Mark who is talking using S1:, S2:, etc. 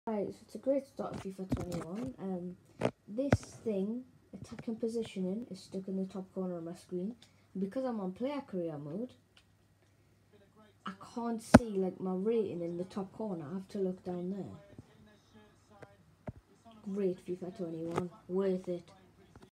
S1: Right, so it's a great start of FIFA 21. This thing, attacking positioning, is stuck in the top corner of my screen. And because I'm on player career mode, I can't see like my rating in the top corner. I have to look down there. Great FIFA 21, worth it.